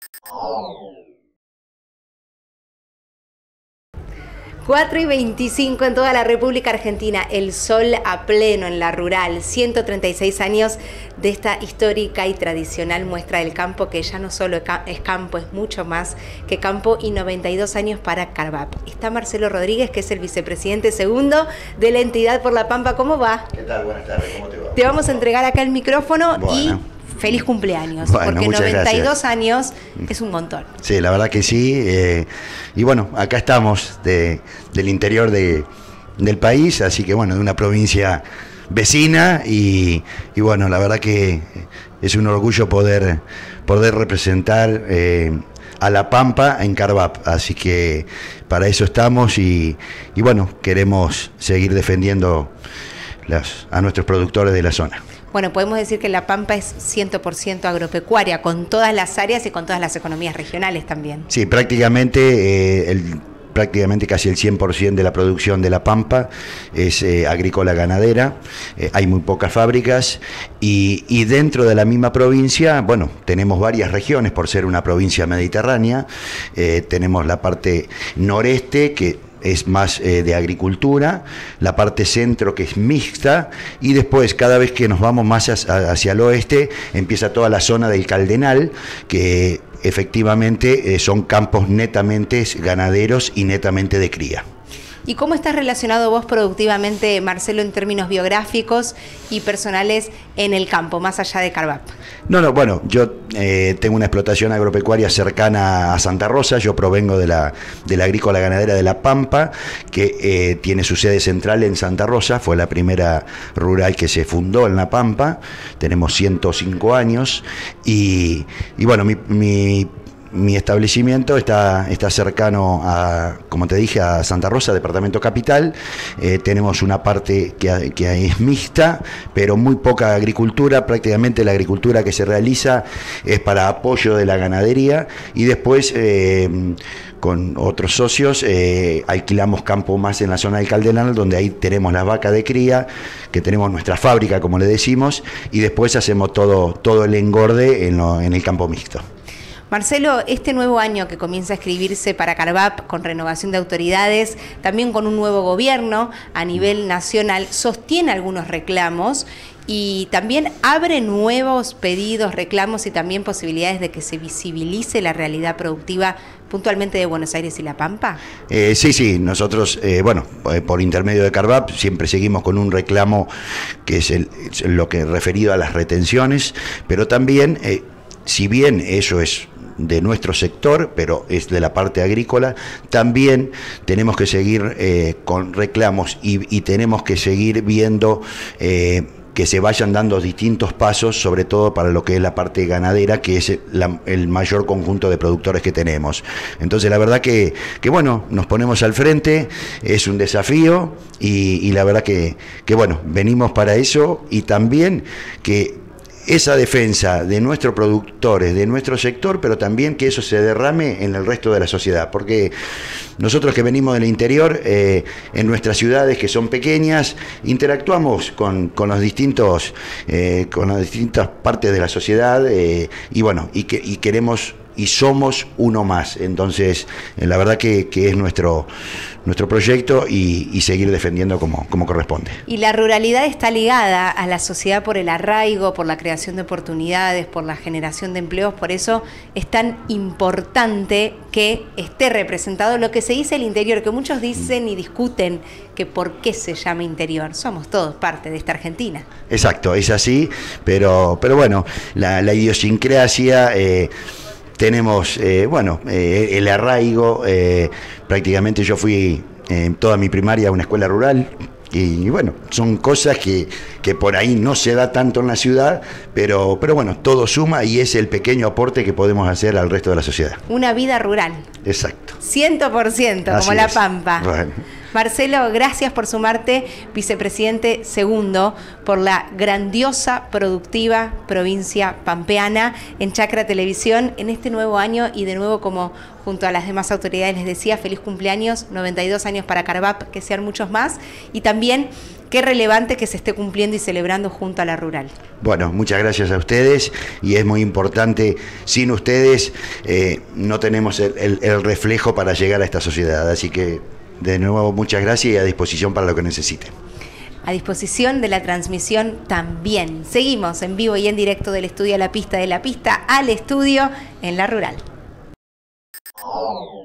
4:25 en toda la República Argentina, el sol a pleno en la rural, 136 años de esta histórica y tradicional muestra del campo, que ya no solo es campo, es mucho más que campo, y 92 años para Carvap. Está Marcelo Rodríguez, que es el vicepresidente segundo de la entidad por La Pampa. ¿Cómo va? ¿Qué tal? Buenas tardes, ¿cómo te va? Te vamos a entregar acá el micrófono y feliz cumpleaños, bueno, porque 92 gracias. años es un montón. Sí, la verdad que sí. Y bueno, acá estamos del interior del país, así que bueno, de una provincia vecina y bueno, la verdad que es un orgullo poder representar a La Pampa en Carvap, así que para eso estamos y bueno, queremos seguir defendiendo a nuestros productores de la zona. Bueno, podemos decir que La Pampa es 100% agropecuaria, con todas las áreas y con todas las economías regionales también. Sí, prácticamente casi el 100% de la producción de La Pampa es agrícola ganadera. Hay muy pocas fábricas y dentro de la misma provincia, bueno, tenemos varias regiones por ser una provincia mediterránea. Tenemos la parte noreste, que es más de agricultura, la parte centro, que es mixta, y después cada vez que nos vamos más hacia el oeste empieza toda la zona del Caldenal, que efectivamente son campos netamente ganaderos y netamente de cría. ¿Y cómo estás relacionado vos productivamente, Marcelo, en términos biográficos y personales en el campo, más allá de Carvap? No, bueno, yo tengo una explotación agropecuaria cercana a Santa Rosa. Yo provengo de la agrícola ganadera de La Pampa, que tiene su sede central en Santa Rosa. Fue la primera rural que se fundó en La Pampa. Tenemos 105 años y bueno, mi establecimiento está cercano a, como te dije, a Santa Rosa, departamento capital. Tenemos una parte que es mixta, pero muy poca agricultura. Prácticamente la agricultura que se realiza es para apoyo de la ganadería y después con otros socios alquilamos campo más en la zona del Caldenal, donde ahí tenemos las vacas de cría, que tenemos nuestra fábrica, como le decimos, y después hacemos todo el engorde en el campo mixto. Marcelo, este nuevo año que comienza a escribirse para Carvap, con renovación de autoridades, también con un nuevo gobierno a nivel nacional, sostiene algunos reclamos y también abre nuevos pedidos, reclamos y también posibilidades de que se visibilice la realidad productiva puntualmente de Buenos Aires y La Pampa. Sí, nosotros, por intermedio de Carvap siempre seguimos con un reclamo que es lo que referido a las retenciones, pero también, si bien eso es de nuestro sector, pero es de la parte agrícola, también tenemos que seguir con reclamos y tenemos que seguir viendo que se vayan dando distintos pasos, sobre todo para lo que es la parte ganadera, que es el mayor conjunto de productores que tenemos. Entonces la verdad que bueno, nos ponemos al frente, es un desafío y la verdad que bueno, venimos para eso y también que esa defensa de nuestros productores, de nuestro sector, pero también que eso se derrame en el resto de la sociedad, porque nosotros que venimos del interior, en nuestras ciudades que son pequeñas, interactuamos con las distintas partes de la sociedad y bueno, y queremos y somos uno más. Entonces la verdad que es nuestro proyecto y seguir defendiendo como corresponde. Y la ruralidad está ligada a la sociedad por el arraigo, por la creación de oportunidades, por la generación de empleos. Por eso es tan importante que esté representado lo que se dice el interior, que muchos dicen y discuten que por qué se llama interior. Somos todos parte de esta Argentina. Exacto, es así, pero bueno, la idiosincrasia, tenemos, el arraigo. Prácticamente yo fui toda mi primaria a una escuela rural y bueno, son cosas que por ahí no se da tanto en la ciudad, pero bueno, todo suma y es el pequeño aporte que podemos hacer al resto de la sociedad. Una vida rural. Exacto. 100%, como Así La es. Pampa. Bueno. Marcelo, gracias por sumarte, vicepresidente segundo, por la grandiosa, productiva provincia pampeana en Chacra Televisión en este nuevo año y de nuevo, como junto a las demás autoridades les decía, feliz cumpleaños, 92 años para Carvap, que sean muchos más y también qué relevante que se esté cumpliendo y celebrando junto a la rural. Bueno, muchas gracias a ustedes, y es muy importante, sin ustedes no tenemos el reflejo para llegar a esta sociedad, así que de nuevo muchas gracias y a disposición para lo que necesiten. A disposición de la transmisión también. Seguimos en vivo y en directo del estudio a la pista, de la pista al estudio en la rural.